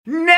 Nee!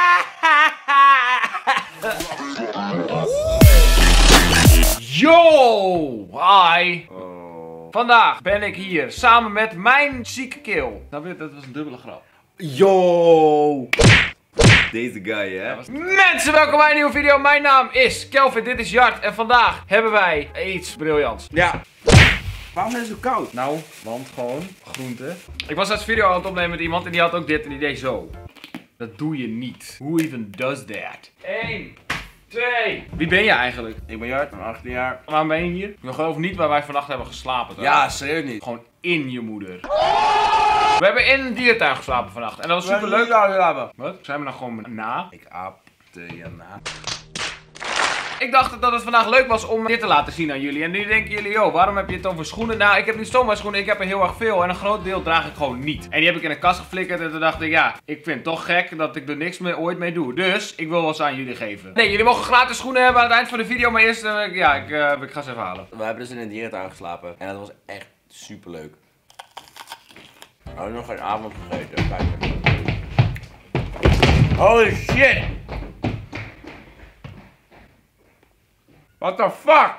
Yo! Hi! Vandaag ben ik hier samen met mijn zieke keel. Nou, dat was een dubbele grap. Yo! Deze guy, hè? Mensen, welkom bij een nieuwe video. Mijn naam is Kelvin, dit is Jart. En vandaag hebben wij iets briljants. Ja. Waarom is het zo koud? Nou, want gewoon groente. Ik was als video aan het opnemen met iemand en die had ook dit en die deed zo. Dat doe je niet. Who even does that? 1, 2. Wie ben je eigenlijk? Ik ben Jart, ik ben 18 jaar. Waarom ben je hier? Ik geloof niet waar wij vannacht hebben geslapen. Toch? Ja, serieus niet. Gewoon in je moeder. We hebben in een dierentuin geslapen vannacht. En dat was super leuk. Wat? Zijn we nou gewoon na? Ik aapte je na. Ik dacht dat het vandaag leuk was om dit te laten zien aan jullie. En nu denken jullie, joh, waarom heb je het over schoenen? Nou, ik heb niet zomaar schoenen, ik heb er heel erg veel. En een groot deel draag ik gewoon niet. En die heb ik in een kast geflikkerd. En toen dacht ik, ja, ik vind het toch gek dat ik er niks meer ooit mee doe. Dus, ik wil wel eens aan jullie geven. Nee, jullie mogen gratis schoenen hebben aan het eind van de video. Maar eerst, ik ga ze even halen. We hebben dus in een dierentuin geslapen. En dat was echt super leuk. We hadden nog geen avond gegeten. Kijk. Holy shit! What the fuck?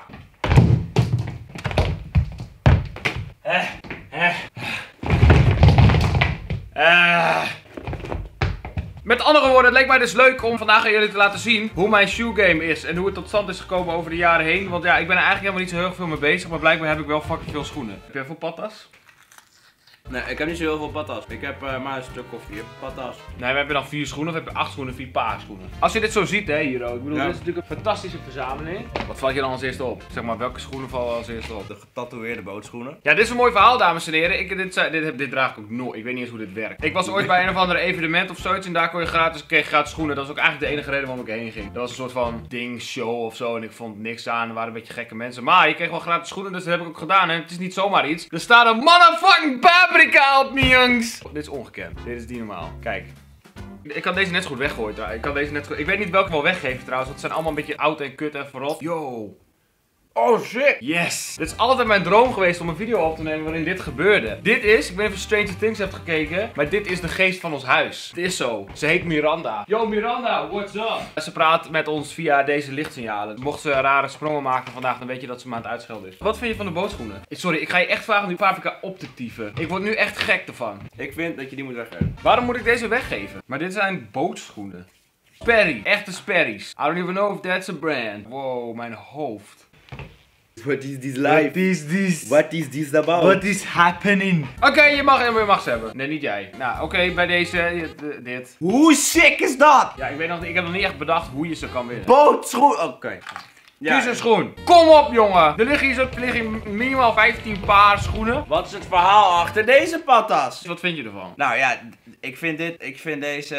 Met andere woorden, het leek mij dus leuk om vandaag aan jullie te laten zien hoe mijn shoe game is. En hoe het tot stand is gekomen over de jaren heen. Want ja, ik ben er eigenlijk helemaal niet zo heel veel mee bezig. Maar blijkbaar heb ik wel fucking veel schoenen. Heb jij veel patas? Nee, ik heb niet zo heel veel patas. Ik heb maar een stuk of 4 patas. Nee, we hebben dan 4 schoenen of heb je 8 schoenen, 4 paar schoenen. Als je dit zo ziet, hè, hier ook. Ik bedoel, ja. Dit is natuurlijk een fantastische verzameling. Wat valt je dan als eerste op? Zeg maar, welke schoenen vallen als eerste op? De getatoeëerde bootschoenen. Ja, dit is een mooi verhaal, dames en heren. Dit draag ik ook nooit. Ik weet niet eens hoe dit werkt. Ik was ooit bij een of andere evenement of zoiets en daar kreeg je gratis schoenen. Dat was ook eigenlijk de enige reden waarom ik heen ging. Dat was een soort van ding, show of zo en ik vond niks aan. Er waren een beetje gekke mensen. Maar je kreeg wel gratis schoenen, dus dat heb ik ook gedaan. En het is niet zomaar iets. Er staat een motherfucking paprika op me, jongens. Dit is ongekend. Dit is niet normaal. Kijk. Ik kan deze net zo goed weggooien. Ik weet niet welke ik wel weggeven trouwens. Want het zijn allemaal een beetje oud en kut en verrot. Yo. Oh shit! Yes! Dit is altijd mijn droom geweest om een video op te nemen waarin dit gebeurde. Dit is, ik weet niet of je Stranger Things hebt gekeken, maar dit is de geest van ons huis. Het is zo. Ze heet Miranda. Yo Miranda, what's up? Ze praat met ons via deze lichtsignalen. Mocht ze rare sprongen maken vandaag, dan weet je dat ze me aan het uitschelden is. Wat vind je van de bootschoenen? Sorry, ik ga je echt vragen om die paprika op te tyfen. Ik word nu echt gek ervan. Ik vind dat je die moet weggeven. Waarom moet ik deze weggeven? Maar dit zijn bootschoenen. Sperry. Echte Sperry's. I don't even know if that's a brand. Wow, mijn hoofd. What is this life? What is this about? What is happening? Oké, je mag ze hebben. Nee, niet jij. Nou, oké, bij deze, dit. Hoe sick is dat? Ja, ik heb nog niet echt bedacht hoe je ze kan winnen. Bootschoen. Oké. Kies een schoen. Kom op, jongen. Er liggen minimaal 15 paar schoenen. Wat is het verhaal achter deze patas? Wat vind je ervan? Nou ja, ik vind deze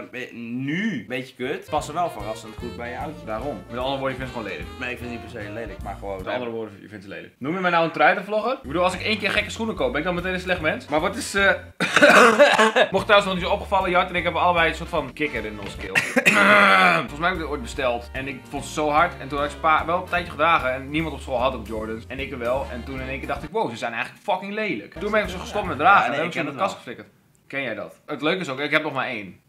nu een beetje kut. Passen wel verrassend goed bij je outfit. Daarom. Met andere woorden, je vindt het gewoon lelijk. Nee, ik vind het niet per se lelijk, maar gewoon... Met andere woorden, je vindt het lelijk. Noem je mij nou een truitenvlogger? Ik bedoel, als ik 1 keer gekke schoenen koop, ben ik dan meteen een slecht mens? Maar wat is... Mocht trouwens nog niet zo opgevallen, Jart en ik hebben allebei een soort van kikker in onze keel. Volgens mij heb ik dit ooit besteld. En ik vond het zo hard. En toen had ik wel een tijdje gedragen. En niemand op school had ook Jordans. En ik er wel. En toen in één keer dacht ik, wow, ze zijn eigenlijk fucking lelijk. Toen ben ik zo gestopt met dragen. Ja, nee, en heb ik ze in de kast geflikkerd. Ken jij dat? Het leuke is ook, ik heb nog maar 1.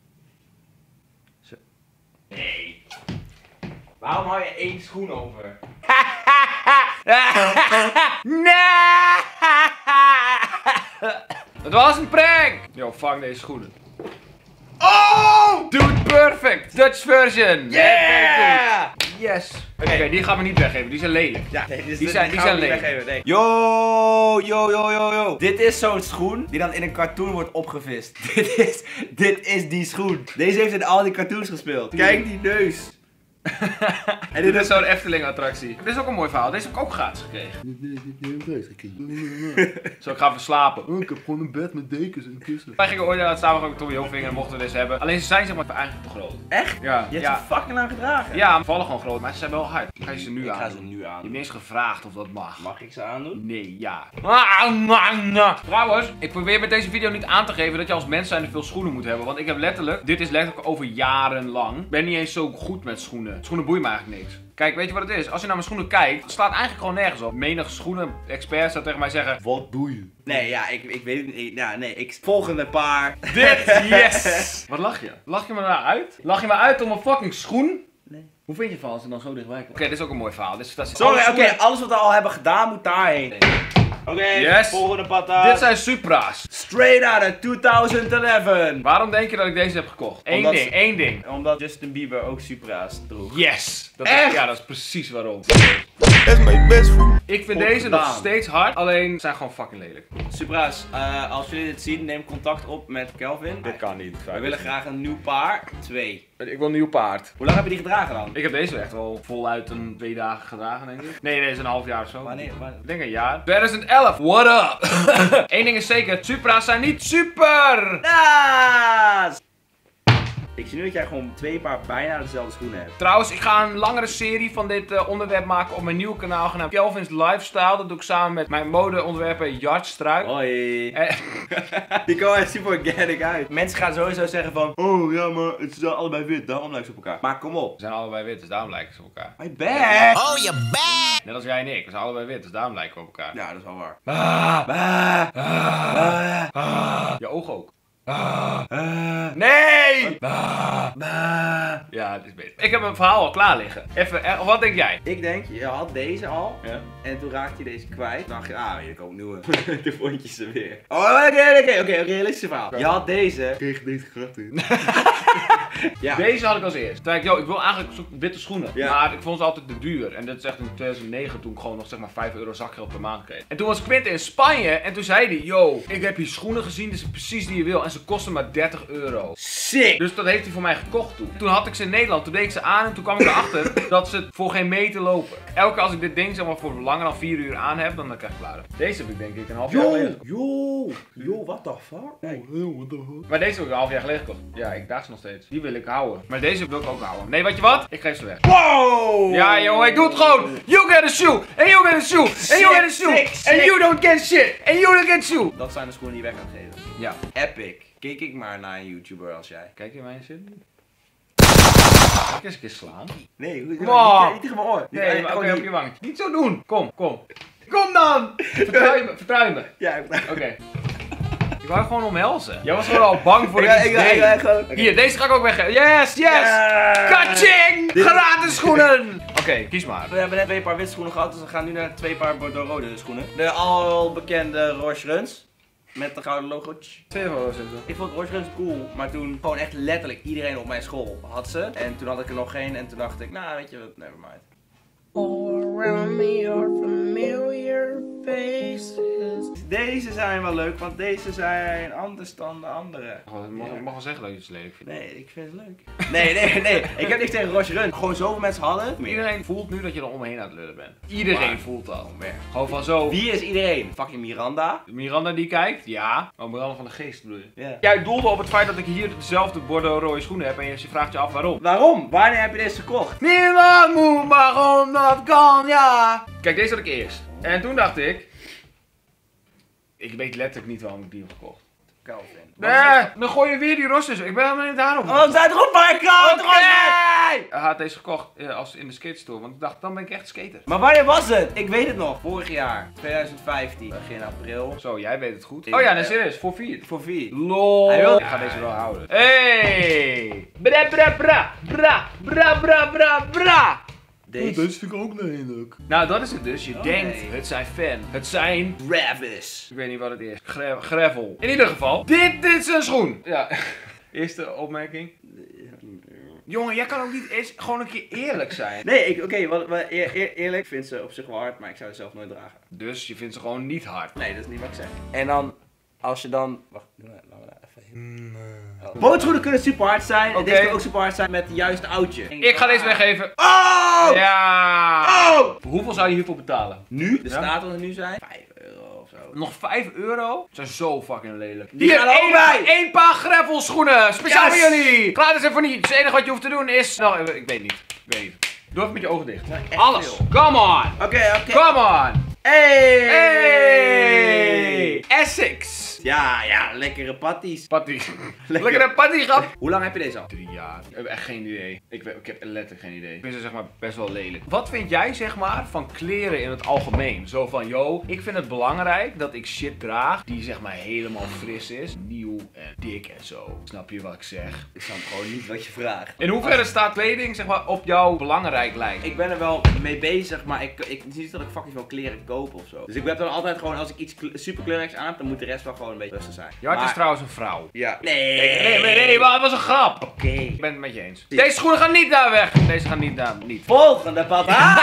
Zo. Nee. Waarom hou je 1 schoen over? Nee! Het was een prank! Yo, vang deze schoenen. Oh! Dude, perfect! Dutch version! Yeah! Yes! Oké, die gaan we niet weggeven, die zijn lelijk. Ja, nee, die zijn lelijk. Weggeven, nee. Yo. Dit is zo'n schoen die dan in een cartoon wordt opgevist. Dit is die schoen. Deze heeft in al die cartoons gespeeld. Kijk die neus. En dit is zo'n Efteling attractie. Dit is ook een mooi verhaal. Deze heb ik ook gratis gekregen. Zo, ik ga even slapen. Ik heb gewoon een bed met dekens en kussen. Wij gingen ooit samen met Tommy Hilfiger en mochten we deze hebben. Alleen ze zijn zeg maar eigenlijk te groot. Echt? Ja. Je hebt ze fucking lang gedragen. Ja, vallen gewoon groot, maar ze zijn wel hard. Ga je ze nu aan? Ik ga ze nu aan. Je hebt niet eens gevraagd of dat mag. Mag ik ze aandoen? Nee, ja. Trouwens, ik probeer met deze video niet aan te geven dat je als mens zijnde veel schoenen moet hebben. Want ik heb letterlijk, dit is letterlijk over jaren lang, ben niet eens zo goed met schoenen. Schoenen boeien me eigenlijk niks. Kijk, weet je wat het is? Als je naar mijn schoenen kijkt, het slaat eigenlijk gewoon nergens op. Menig schoenen-expert zou tegen mij zeggen... Wat doe je? Nee, ja, ik weet het niet. Ja, nee, volgende paar. Dit, yes! Wat lach je? Lach je me nou uit? Lach je me uit om een fucking schoen? Nee. Hoe vind je het van als het dan zo dichtbij komt? Oké, dit is ook een mooi verhaal. Sorry, oké, alles wat we al hebben gedaan moet daarheen. Oké, Yes. volgende patat. Dit zijn Supra's. Straight out of 2011. Waarom denk je dat ik deze heb gekocht? Omdat Eén ding. Omdat Justin Bieber ook Supra's droeg. Yes! Echt? Ja, dat is precies waarom. That's my best friend. Ik vind Goed deze nog gedaan. steeds hard, alleen ze zijn gewoon fucking lelijk. Supra's, als jullie dit zien, neem contact op met Kelvin. Dit kan niet. We willen graag een nieuw paar. 2. Ik wil een nieuw paard. Hoe lang heb je die gedragen dan? Ik heb deze echt wel voluit 2 dagen gedragen, denk ik. Nee, is een half jaar of zo. Wanneer? Ik denk een jaar. 2011, what up? Eén ding is zeker, Supra's zijn niet super! Naast! Ik zie nu dat jij gewoon 2 paar bijna dezelfde schoenen hebt. Trouwens, ik ga een langere serie van dit onderwerp maken op mijn nieuwe kanaal genaamd Kelvin's Lifestyle. Dat doe ik samen met mijn modeontwerper Jart Struik. Hoi. Eh, Die komen echt super organic uit. Mensen gaan sowieso zeggen van, oh ja, maar het zijn allebei wit, daarom lijken ze op elkaar. Maar kom op. We zijn allebei wit, dus daarom lijken ze op elkaar. My bad. Oh, je bad! Net als jij en ik, we zijn allebei wit, dus daarom lijken we op elkaar. Ja, dat is wel waar. Je ogen ook. Nee! Ja, het is beter. Ik heb een verhaal al klaar liggen. Even, wat denk jij? Ik denk, je had deze al. Ja. En toen raakte je deze kwijt. Toen dacht je, hier komen nieuwe. Toen vond je ze weer. Oh, oké, realistisch verhaal. Je had deze. Kreeg deze gratis. Ja. Deze had ik als eerst. Toen dacht ik, ik wil eigenlijk witte schoenen. Ja. Maar ik vond ze altijd te duur. En dat is echt in 2009 toen ik gewoon nog zeg maar 5 euro zakgeld per maand kreeg. En toen was Quinten in Spanje en toen zei hij, yo, ik heb hier schoenen gezien, dit is precies die je wil. En ze kosten maar 30 euro. Sick. Dus dat heeft hij voor mij gekocht toen. Toen had ik ze in Nederland, toen deed ik ze aan en toen kwam ik erachter dat ze voor geen meter lopen. Elke keer als ik dit ding zeg maar voor langer dan 4 uur aan heb, dan krijg ik klaren. Deze heb ik denk ik een half jaar geleden. Yo, what the fuck? Nee. What the fuck? Maar deze heb ik een half jaar geleden gekocht. Ja, ik draag ze nog steeds. Die wil ik houden. Maar deze wil ik ook houden. Nee, weet je wat? Ik geef ze weg. Wow! Ja, joh, ik doe het gewoon. You get a shoe. And you get a shoe. And you get a shoe. Sick. And you don't get shit. And you don't get shoe. Dat zijn de schoenen die je weg gaat geven. Ja. Epic. Kijk ik maar naar een YouTuber als jij. Kijk je mij zitten? Zal ik eens een keer slaan? Nee, goed. Kom op. Niet tegen mijn oor. Nee, maar oké, op je wangetje. Niet zo doen. Kom. Kom dan. Vertrouw je me. Ja, Oké. Ik wou gewoon omhelzen. Jij was gewoon al bang voor ik dat ik iets deed. ga gewoon. Hier, deze ga ik ook weggeven. Yes. Kaching! Gratis schoenen! Oké, kies maar. We hebben net 2 paar witte schoenen gehad, dus we gaan nu naar 2 paar bordeaux-rode schoenen. De al bekende Roche Runs. Met een gouden logootje. 2 euro zitten. Ik vond Roche Runs cool, maar toen gewoon echt letterlijk iedereen op mijn school had ze. En toen had ik er nog geen en toen dacht ik, nou weet je wat, nevermind. All around me are familiar faces. Deze zijn wel leuk, want deze zijn anders dan de andere. Ik mag wel zeggen dat je het lelijk vindt. Nee, ik vind het leuk. Nee. Ik heb niks tegen Roche Run. Gewoon zoveel mensen hadden het. Iedereen voelt nu dat je er omheen aan het lullen bent. Iedereen Maar- voelt dat. Gewoon van zo. Wie is iedereen? Fucking Miranda. Miranda die kijkt? Ja. Maar Miranda van de Geest bedoel je? Ja. Jij doelde op het feit dat ik hier dezelfde bordeaux-rode schoenen heb en je vraagt je af waarom. Waarom? Wanneer heb je deze gekocht? Niemand moet waarom dat kan, ja. Kijk, deze had ik eerst. En toen dacht ik... Ik weet letterlijk niet waarom ik die heb gekocht. Kelvin. Nee, dan gooi je weer die rosters. Ik ben helemaal niet daarop. Oh, we zijn erop bij kant! Hij had deze gekocht als in de skate store, want ik dacht, dan ben ik echt skater. Maar wanneer was het? Ik weet het nog. Vorig jaar. 2015. Begin april. Zo, jij weet het goed. Oh ja, nee, serieus, voor 4. Voor 4. Lol. Hij wil- Ik ga deze wel houden. Hey! Bra bra bra bra bra bra bra bra. Deze. Deze vind ik ook lelijk. Nou, dat is het dus. Je Oh, denkt, nee. het zijn fan. Het zijn... Travis. Ik weet niet wat het is. Gravel. In ieder geval, dit is een schoen. Ja. Eerste opmerking. Jongen, jij kan ook niet eens gewoon een keer eerlijk zijn. Nee, eerlijk, ik vind ze op zich wel hard, maar ik zou ze zelf nooit dragen. Dus je vindt ze gewoon niet hard. Nee, dat is niet wat ik zeg. En dan, als je dan... Wacht, laten we daar even heen. Bootschoenen kunnen super hard zijn. En Oké. deze kunnen ook super hard zijn met het juiste oudje. Ik ga deze weggeven. Oh! Ja. Oh! Hoeveel zou je hiervoor betalen? Nu? De Ja. staat er nu zijn? 5 euro of zo. Nog 5 euro? Ze zijn zo fucking lelijk. Die gaan er ook bij. één paar gravel schoenen. Speciaal Yes. voor jullie. Klaar is er voor niet. Het enige wat je hoeft te doen is... Nou, ik weet niet. Doe even met je ogen dicht. echt Alles. veel. Come on. Oké. Come on. Hey! Essex! Ja, lekkere patties. Patty. Lekkere patty, grap! Hoe lang heb je deze al? 3 jaar. Ik heb echt geen idee. Ik heb letterlijk geen idee. Ik vind ze zeg maar best wel lelijk. Wat vind jij zeg maar van kleren in het algemeen? Zo van, yo, ik vind het belangrijk dat ik shit draag die zeg maar helemaal fris is. Nieuw en dik en zo. Snap je wat ik zeg? Ik snap gewoon niet wat je vraagt. In hoeverre staat kleding zeg maar op jouw belangrijk lijst? Ik ben er wel mee bezig, maar ik het is niet dat ik fucking veel kleren koop of zo. Dus ik heb dan altijd gewoon, als ik iets super kleurrijks aan heb, dan moet de rest wel gewoon een beetje rustig zijn. Jart is trouwens een vrouw. Ja. Nee, maar het was een grap. Oké. Ik ben het met je eens. Deze schoenen gaan niet daar weg. Deze gaan niet daar, niet. Volgende papa.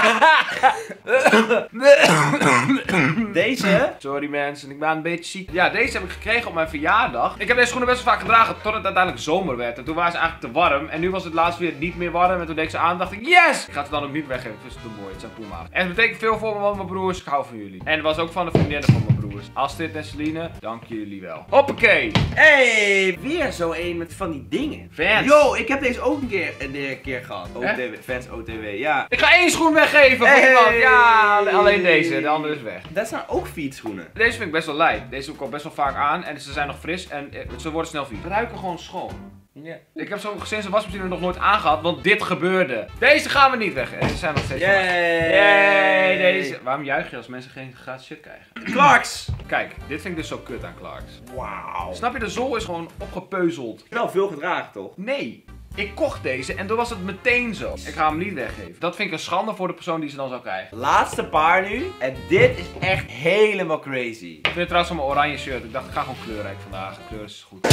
Deze? Sorry mensen, ik ben een beetje ziek. Ja, deze heb ik gekregen op mijn verjaardag. Ik heb deze schoenen best wel vaak gedragen tot het uiteindelijk zomer werd. En toen waren ze eigenlijk te warm. En nu was het laatst weer niet meer warm. En toen deed ik ze aan en dacht ik, yes! Ik ga ze dan ook niet weggeven. Ik vind ze te mooi. Het zijn Puma. En het betekent veel voor me, want mijn broers, ik hou van jullie. En het was ook van de vriendinnen van mijn broers. Astrid en Celine, dank jullie wel. Hoppakee! Hey, weer zo een met van die dingen. Vans. Yo, ik heb deze ook een keer gehad. OTW, Vans OTW, ja. Ik ga 1 schoen weggeven voor Hey. iemand. Ja, alleen deze. De andere is weg. Dat zijn ook fietsschoenen. Deze vind ik best wel light. Deze doe ik al best wel vaak aan. En ze zijn nog fris en ze worden snel vies. Ze ruiken gewoon schoon. Ja. Ik heb zo sinds de wasmachine nog nooit aangehad, want dit gebeurde. Deze gaan we niet weggeven. Deze zijn nog steeds van mij. Yay, deze. Waarom juich je als mensen geen gratis shit krijgen? Clarks. Kijk, dit vind ik dus zo kut aan Clarks. Wauw. Snap je, de zool is gewoon opgepeuzeld. Wel veel gedragen toch? Nee. Ik kocht deze en toen was het meteen zo. Ik ga hem niet weggeven. Dat vind ik een schande voor de persoon die ze dan zou krijgen. Laatste paar nu. En dit is echt helemaal crazy. Ik vind het trouwens van mijn oranje shirt. Ik dacht, ik ga gewoon kleurrijk vandaag. Kleur is goed.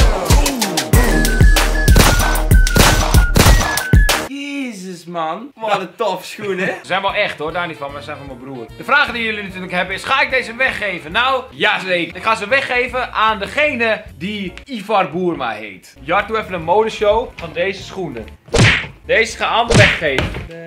Jezus man. Wat een tof schoenen. Ze zijn wel echt hoor, daar niet van, maar ze zijn van mijn broer. De vraag die jullie natuurlijk hebben is, ga ik deze weggeven? Nou, jazeker. Ik ga ze weggeven aan degene die Ivar Boerma heet. Jart, doe even een modeshow van deze schoenen. Deze gaan allemaal weggeven.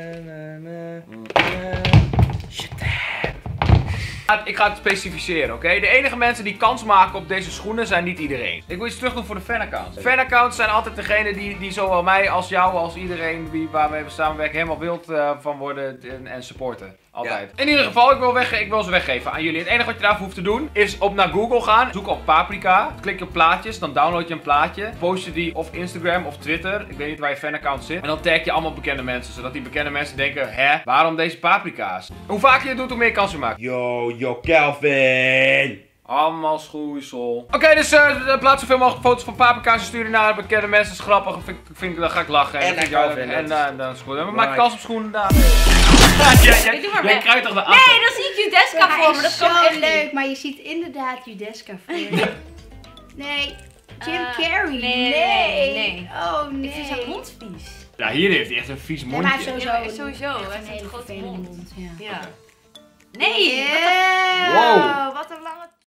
Ik ga het specificeren, oké? De enige mensen die kans maken op deze schoenen zijn niet iedereen. Ik wil iets terug doen voor de fanaccounts. Fanaccounts zijn altijd degene die zowel mij als jou, als iedereen waarmee we samenwerken, helemaal wild van worden en supporten. Altijd. Ja. In ieder geval, ik wil ze weggeven aan jullie. Het enige wat je daarvoor hoeft te doen, is naar Google gaan. Zoek op paprika. Klik op plaatjes. Dan download je een plaatje. Post je die op Instagram of Twitter. Ik weet niet waar je fanaccount zit. En dan tag je allemaal bekende mensen. Zodat die bekende mensen denken, hè, waarom deze paprika's? Hoe vaker je het doet, hoe meer kans je maakt. Yo, Kelvin. Allemaal schoeisel. Oké, dus plaats zoveel mogelijk foto's van paprika's en sturen naar bekende mensen. Dat is grappig. Dan ga ik lachen. En dan is het goed. We maken kans op schoenen daar. Ik doe maar Jij weg. kruidt toch naar Nee, achter? dan zie ik Judeska voor me. Dat kan zo echt leuk, niet. maar je ziet inderdaad Judeska voor je. Nee, Jim Carrey. nee. Oh nee. Ik vind zijn mond vies. Ja, hier heeft hij echt een vies Nee, maar hij mondje. heeft Ja, sowieso, sowieso. echt Hij een heeft een hele grote vervelende mond. mond. Ja. Ja. Nee, Yeah. Wow. Wat een lange